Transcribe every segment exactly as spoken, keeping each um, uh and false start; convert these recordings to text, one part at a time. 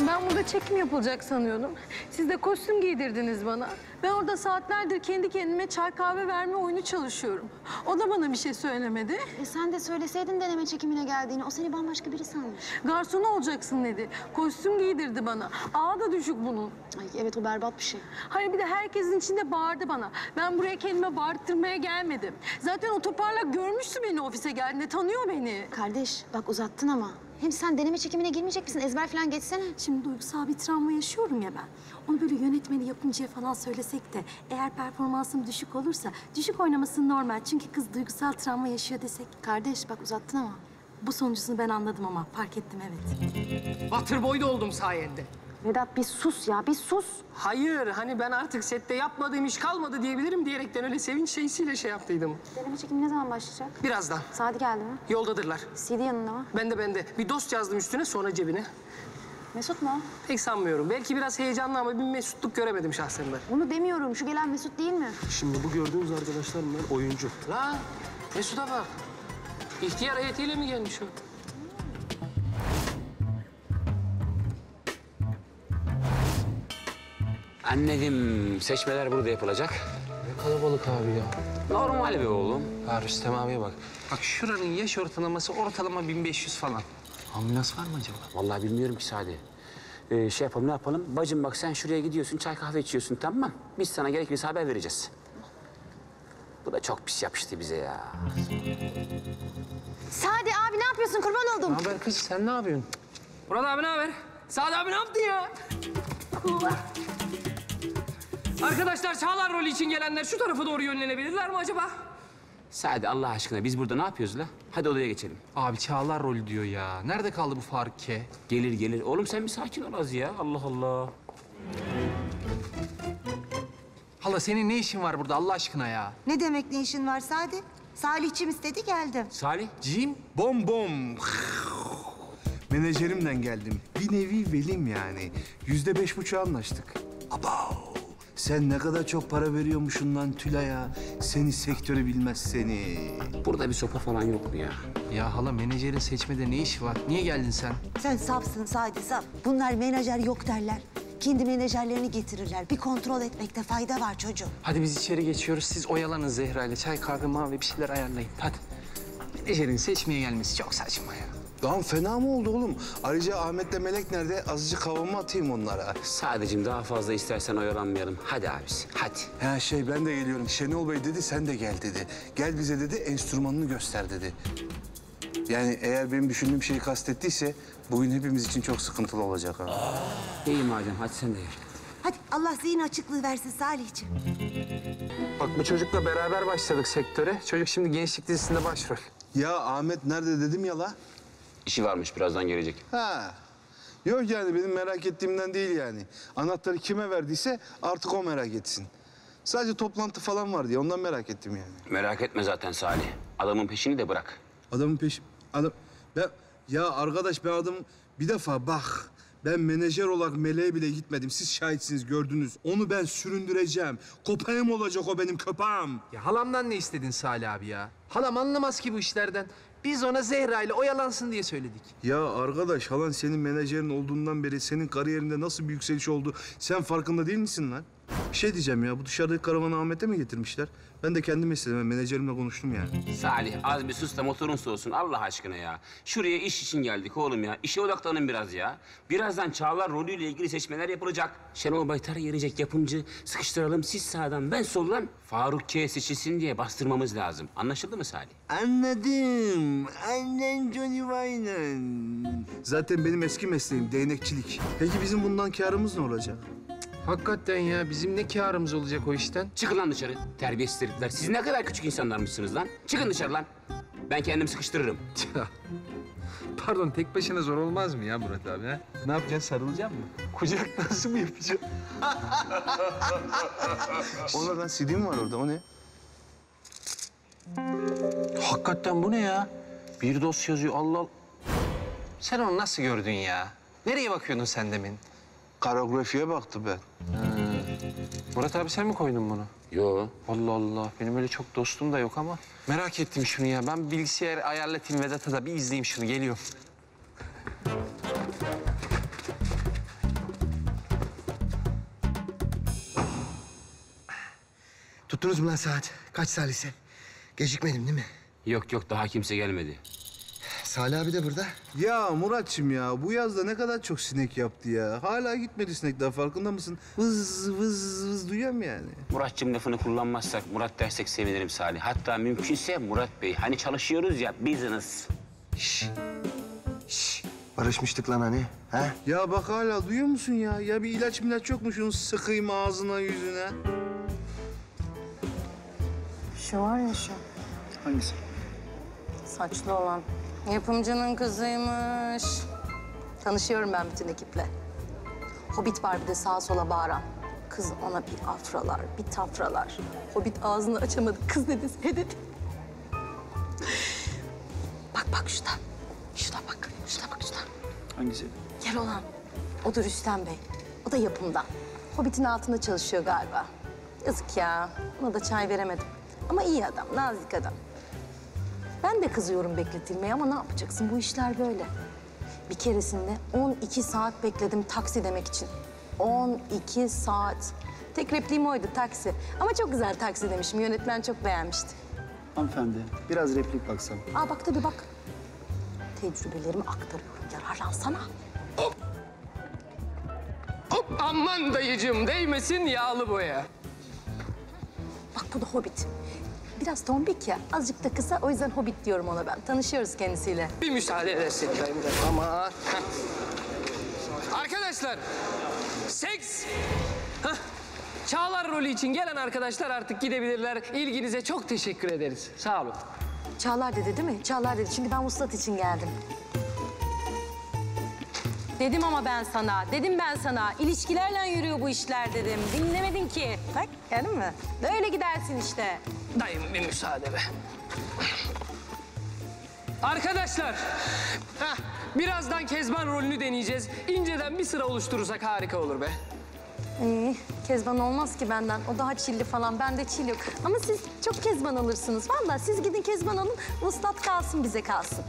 Ben burada çekim yapılacak sanıyordum. Siz de kostüm giydirdiniz bana. Ben orada saatlerdir kendi kendime çay kahve verme oyunu çalışıyorum. O da bana bir şey söylemedi. E sen de söyleseydin deneme çekimine geldiğini. O seni bambaşka biri sanmış. Garson olacaksın dedi. Kostüm giydirdi bana. Ağı da düşük bunun. Ay evet, o berbat bir şey. Hayır, bir de herkesin içinde bağırdı bana. Ben buraya kendime bağırttırmaya gelmedim. Zaten o toparlak görmüştü beni ofise geldiğinde. Tanıyor beni. Kardeş bak, uzattın ama. Hem sen deneme çekimine girmeyecek misin? Ezber falan geçsene. Şimdi duygusal bir travma yaşıyorum ya ben. Onu böyle yönetmeni, yapımcıya falan söylesek de eğer performansım düşük olursa düşük oynaması normal. Çünkü kız duygusal travma yaşıyor desek. Kardeş bak, uzattın ama. Bu sonuncusunu ben anladım ama fark ettim, evet. Waterboy'da oldum sayende. Vedat bir sus ya, bir sus. Hayır, hani ben artık sette yapmadığım iş kalmadı diyebilirim diyerekten öyle sevinç şeysiyle şey yaptıydım. Deneme çekimi ne zaman başlayacak? Birazdan. Sadi geldi mi? Yoldadırlar. C D yanında mı? Ben de ben de. Bir dost yazdım üstüne, sonra cebine. Mesut mu? Pek sanmıyorum. Belki biraz heyecanlı ama bir mesutluk göremedim şahsen ben. Onu demiyorum. Şu gelen Mesut değil mi? Şimdi bu gördüğünüz arkadaşlar bunlar oyuncu. La, Mesut'a bak. İhtiyar heyetiyle mi gelmiş o? Anladım. Seçmeler burada yapılacak. Ne kalabalık abi ya. Normal be oğlum. Ha Rüstem abiye bak. Bak şuranın yaş ortalaması ortalama bin beş yüz falan. Ambulans var mı acaba? Vallahi bilmiyorum ki Sadi. Ee, şey yapalım, ne yapalım? Bacım bak, sen şuraya gidiyorsun, çay kahve içiyorsun, tamam. Biz sana gerekirse haber vereceğiz. Bu da çok pis yapıştı bize ya. Sadi abi ne yapıyorsun? Kurban oldum. Ne haber kız? Sen ne yapıyorsun? Murat abi ne haber? Sadi abi ne yaptın ya? Arkadaşlar, Çağlar rolü için gelenler şu tarafa doğru yönlenebilirler mi acaba? Sadi Allah aşkına biz burada ne yapıyoruz la? Hadi odaya geçelim. Abi Çağlar rolü diyor ya. Nerede kaldı bu Faruk K? Gelir gelir. Oğlum sen bir sakin ol az ya. Allah Allah. Hala senin ne işin var burada Allah aşkına ya? Ne demek ne işin var Sadi? Salihçim istedi geldim. Salih. Cim. Bom bom. Menajerimden geldim. Bir nevi velim yani. Yüzde beş buçuğa anlaştık. Abav. Sen ne kadar çok para veriyormuşsun lan Tülay'a. Seni sektörü bilmez seni. Burada bir sopa falan yok mu ya? Ya hala menajerin seçmede ne işi var? Niye geldin sen? Sen safsın Sadi, saf. Bunlar menajer yok derler. Kendi menajerlerini getirirler. Bir kontrol etmekte fayda var çocuğum. Hadi biz içeri geçiyoruz. Siz oyalanın Zehra ile. Çay, kahve, mavi bir şeyler ayarlayın. Hadi. Menajerin seçmeye gelmesi çok saçma ya. Lan fena mı oldu oğlum? Ayrıca Ahmet'le Melek nerede? Azıcık havamı atayım onlara. Sadece daha fazla istersen oyalanmayalım. Hadi abisi, hadi. Ha şey ben de geliyorum. Şenol Bey dedi sen de gel dedi. Gel bize dedi enstrümanını göster dedi. Yani eğer benim düşündüğüm şeyi kastettiyse bugün hepimiz için çok sıkıntılı olacak ha. İyi madem, hadi sen de gel. Hadi Allah zihin açıklığı versin Salihçim. Bak bu çocukla beraber başladık sektöre. Çocuk şimdi gençlik dizisinde başrol. Ya Ahmet nerede dedim ya la? İşi varmış, birazdan gelecek. Ha. Yok yani benim merak ettiğimden değil yani. Anahtarı kime verdiyse artık o merak etsin. Sadece toplantı falan var diye ondan merak ettim yani. Merak etme zaten Salih. Adamın peşini de bırak. Adamın peşi... Adam... Ben... Ya arkadaş ben adam... Bir defa bak. Ben menajer olarak meleğe bile gitmedim. Siz şahitsiniz, gördünüz. Onu ben süründüreceğim. Köpeğim olacak o benim köpeğim. Ya halamdan ne istedin Salih abi ya? Halam anlamaz ki bu işlerden. Biz ona Zehra ile oyalansın diye söyledik. Ya arkadaş halan senin menajerin olduğundan beri senin kariyerinde nasıl bir yükseliş oldu sen farkında değil misin lan? Bir şey diyeceğim ya bu dışarıdaki karavanı Ahmet'e mi getirmişler? Ben de kendim istedim. Ben menajerimle konuştum yani. Salih az bir sus da motorun soğusun Allah aşkına ya. Şuraya iş için geldik oğlum ya. İşe odaklanın biraz ya. Birazdan Çağlar rolüyle ilgili seçmeler yapılacak. Şenol Baytar gelecek yapımcı. Sıkıştıralım siz sağdan ben soldan. Faruk K seçilsin diye bastırmamız lazım. Anlaşıldı mı Salih? Anladım. Annen Johnny Wayne'ın. Zaten benim eski mesleğim değnekçilik. Peki bizim bundan kârımız ne olacak? Hakikaten ya bizim ne kârımız olacak o işten? Çıkın lan dışarı. Terbiyesiz herifler. Siz ne kadar küçük insanlarmışsınız lan. Çıkın dışarı lan. Ben kendim sıkıştırırım. Pardon tek başına zor olmaz mı ya Murat abi ha? Ne yapacaksın sarılacak mı? Kucak nasıl mı yapacaksın? Orada lan C D mi var orada o ne? Hakikaten bu ne ya? Bir dosya yazıyor Allah Allah. Sen onu nasıl gördün ya? Nereye bakıyordun sen demin? Karografiye baktı ben. Murat abi sen mi koydun bunu? Yo. Allah Allah. Benim öyle çok dostum da yok ama. Merak ettim şunu ya. Ben bilgisayar ayarlatayım Vedat'a da bir izleyeyim şunu. Geliyorum. Tuttunuz mu lan saat? Kaç Salih? Gecikmedim değil mi? Yok yok daha kimse gelmedi. Salih abi de burada. Ya Muratçım ya bu yazda ne kadar çok sinek yaptı ya. Hala gitmedi sinek daha farkında mısın? Vız vız vız duyuyorum yani. Muratçım lafını kullanmazsak Murat dersek sevinirim Salih. Hatta mümkünse Murat Bey. Hani çalışıyoruz ya business. Şş. Şş. Barışmıştık lan hani. Ha? Ya bak hala duyuyor musun ya? Ya bir ilaç milaç yok mu şunu sıkayım ağzına yüzüne? Şu var ya şu. Hangisi? Saçlı olan. Yapımcının kızıymış. Tanışıyorum ben bütün ekiple. Hobbit var bir de sağa sola bağıran. Kız ona bir afralar, bir tafralar. Hobbit ağzını açamadı. Kız dedi, he dedi. Bak bak şurada. Şurada bak. Şurada bak şurada. Hangisi? Yer olan. O da Rüstem Bey. O da yapımda. Hobbit'in altında çalışıyor galiba. Yazık ya. Ona da çay veremedim. Ama iyi adam, nazik adam. Ben de kızıyorum bekletilmeye ama ne yapacaksın? Bu işler böyle. Bir keresinde on iki saat bekledim taksi demek için. on iki saat. Tek repliğim oydu taksi. Ama çok güzel taksi demişim. Yönetmen çok beğenmişti. Hanımefendi, biraz replik baksam. Aa bak tabii bak. Tecrübelerimi aktarıyorum. Yararlansana. Hop aman dayıcığım değmesin yağlı boya. Bak bu da Hobbit. Biraz tombik ya. Azıcık da kısa. O yüzden Hobbit diyorum ona ben. Tanışıyoruz kendisiyle. Bir müsaade edersin dayım da. Ama arkadaşlar seks. Hah. Çağlar rolü için gelen arkadaşlar artık gidebilirler. İlginize çok teşekkür ederiz. Sağ olun. Çağlar dedi değil mi? Çağlar dedi. Çünkü ben vuslat için geldim. Dedim ama ben sana, dedim ben sana. İlişkilerle yürüyor bu işler dedim. Dinlemedin ki. Bak gördün mü? Böyle gidersin işte. Dayım bir müsaade be. Arkadaşlar, heh, birazdan Kezban rolünü deneyeceğiz. İnceden bir sıra oluşturursak harika olur be. İyi, Kezban olmaz ki benden. O daha çilli falan, bende çil yok. Ama siz çok Kezban alırsınız. Vallahi siz gidin Kezban alın, vuslat kalsın bize kalsın.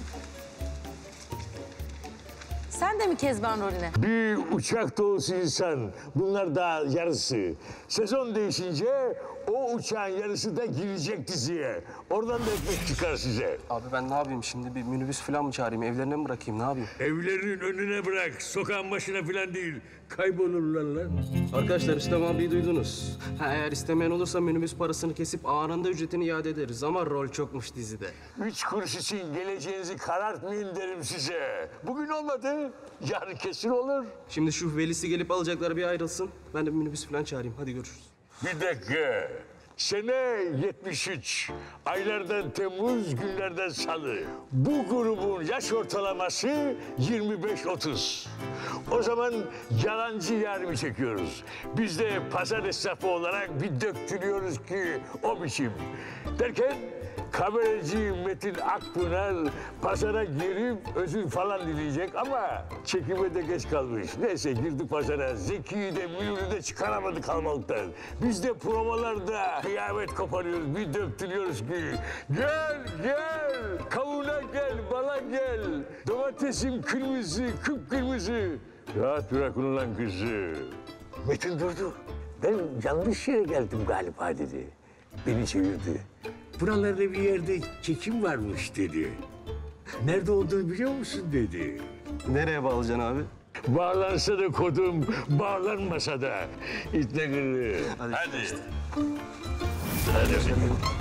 Sen de mi Kezban rolüne? Bir uçak dolusu insan. Bunlar daha yarısı. Sezon değişince o uçağın yarısı da girecek diziye. Oradan da ekmek çıkar size. Abi ben ne yapayım şimdi? Bir minibüs falan mı çağırayım? Evlerine mi bırakayım? Ne yapayım? Evlerinin önüne bırak. Sokağın başına falan değil. Kaybolurlar lan. Arkadaşlar İslam abiyi duydunuz. Ha, eğer istemeyen olursa minibüs parasını kesip anında ücretini iade ederiz. Ama rol çokmuş dizide. Üç kuruş için geleceğinizi karartmayın derim size. Bugün olmadı. Yarın kesin olur. Şimdi şu velisi gelip alacaklar bir ayrılsın. Ben de bir minibüs falan çağırayım. Hadi görüşürüz. Bir dakika. Sene yetmiş üç. Aylardan Temmuz, günlerden Salı. Bu grubun yaş ortalaması yirmi beş otuz. O zaman yalancı yarımı çekiyoruz. Biz de pazar esnafı olarak bir döktürüyoruz ki o biçim. Derken kameracı Metin Akpınar pazara girip özür falan dileyecek ama çekime de geç kalmış. Neyse girdik pazara. Zeki'yi de Münir'i de çıkaramadık kalmalıktan. Biz de provalarda kıyamet koparıyoruz. Bir döktürüyoruz ki gel gel kavuna gel bala gel. Domatesim kırmızı kıpkırmızı. Rahat bırak ulan kızı. Metin durdu. Ben yanlış yere geldim galiba dedi. Beni çevirdi. Buralarda bir yerde çekim varmış dedi. Nerede olduğunu biliyor musun dedi. Nereye bağlayacaksın abi? Bağlansa da kodum, bağlanmasa da. İtle kırı. Hadi. Hadi. Işte. Hadi.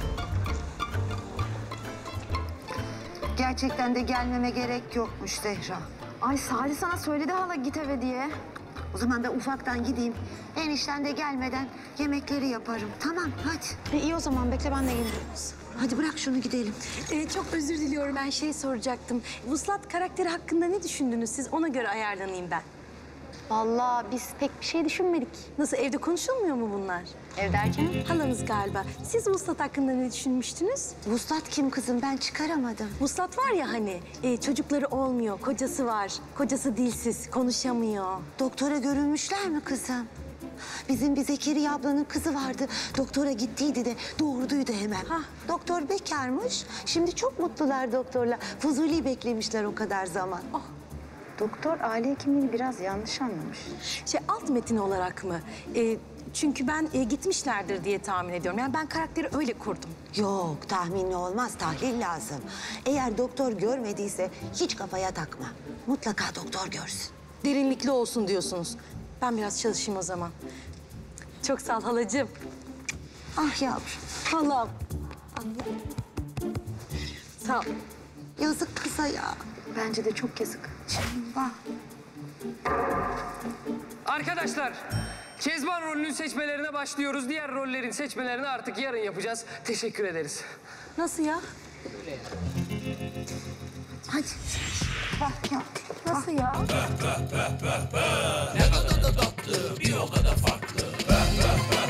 Gerçekten de gelmeme gerek yokmuş Zehra. Ay Salih sana söyledi hala git eve diye. O zaman ben ufaktan gideyim. Enişten de gelmeden yemekleri yaparım. Tamam hadi. E, iyi o zaman bekle ben de gelirim. Hadi bırak şunu gidelim. Ee, çok özür diliyorum. Ben şey soracaktım. Vuslat karakteri hakkında ne düşündünüz siz? Ona göre ayarlanayım ben. Vallahi biz pek bir şey düşünmedik. Nasıl, evde konuşulmuyor mu bunlar? Ev derken? Halanız galiba. Siz Vuslat hakkında ne düşünmüştünüz? Vuslat kim kızım? Ben çıkaramadım. Vuslat var ya hani, e, çocukları olmuyor, kocası var. Kocası dilsiz, konuşamıyor. Doktora görünmüşler mi kızım? Bizim bir Zekeriya ablanın kızı vardı. Doktora gittiydi de doğurduydu hemen. Hah. Doktor bekarmış. Şimdi çok mutlular doktorla. Fuzuli beklemişler o kadar zaman. Oh. Doktor aile hekimliğini biraz yanlış anlamış. Şey alt metin olarak mı? Ee, çünkü ben e, gitmişlerdir diye tahmin ediyorum. Yani ben karakteri öyle kurdum. Yok, tahminli olmaz, tahlil lazım. Eğer doktor görmediyse hiç kafaya takma. Mutlaka doktor görsün. Derinlikli olsun diyorsunuz. Ben biraz çalışayım o zaman. Çok sağ ol halacığım. Ah yavrum, Halam. Sağ ol. yazık kıza ya. Bence de çok yazık. Bak. Arkadaşlar, Kezban rolünün seçmelerine başlıyoruz. Diğer rollerin seçmelerini artık yarın yapacağız. Teşekkür ederiz. Nasıl ya? Hadi. Bak ya. Nasıl ya? Ne kadar da tatlı, bir o kadar farklı.